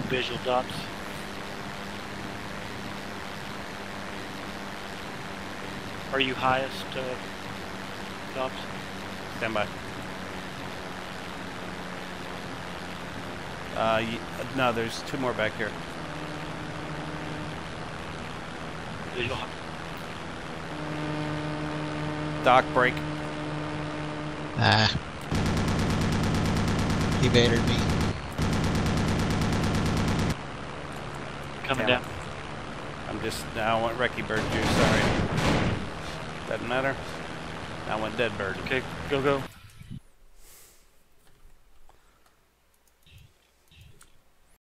visual dots. Are you highest, dots? Stand by. No, there's 2 more back here. Visual. Dock, break. Ah. Evaded me. Coming Yeah. down. I'm just, now I want Wrecky Bird juice, sorry. Doesn't matter. I want Dead Bird. Okay, go, go.